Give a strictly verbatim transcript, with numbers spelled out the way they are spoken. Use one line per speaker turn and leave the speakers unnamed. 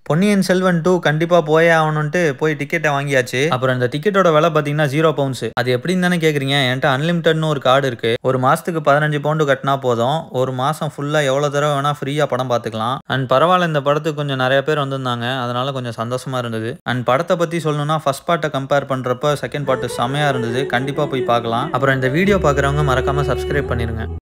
Ponniyin Selvan two கண்டிப்பா போயே ஆகணும்ட்டு போய் டிக்கெட்டை வாங்கியாச்சு. அப்புறம் இந்த டிக்கெட்டோட விலை பாத்தீங்கன்னா ஜீரோ பவுண்ட்ஸ். அது எப்படின்னு தானே கேக்குறீங்க. என்கிட்ட அன்லிமிட்டட்னு ஒரு கார்டு இருக்கு. ஒரு மாசத்துக்கு பதினஞ்சு பவுண்டு கட்டினா போதும். ஒரு மாசம் ஃபுல்லா எவ்வளவு தடவை வேணா ஃப்ரீயா படம் பாத்துக்கலாம். அண்ட் பரவாயில்ல, இந்த படத்துக்கு கொஞ்சம் நிறைய பேர் வந்திருந்தாங்க. அதனால கொஞ்சம் சந்தோஷமா இருந்தது. அண்ட் படத்தை பத்தி சொல்லணும்னா ஃபர்ஸ்ட் பார்ட்டை கம்பேர் பண்றப்ப செகண்ட் பார்ட் செமையா இருந்தது. கண்டிப்பா போய் பார்க்கலாம். அப்புறம் இந்த வீடியோ பாக்குறவங்க மறக்காம சப்ஸ்கிரைப் பண்ணிருங்க.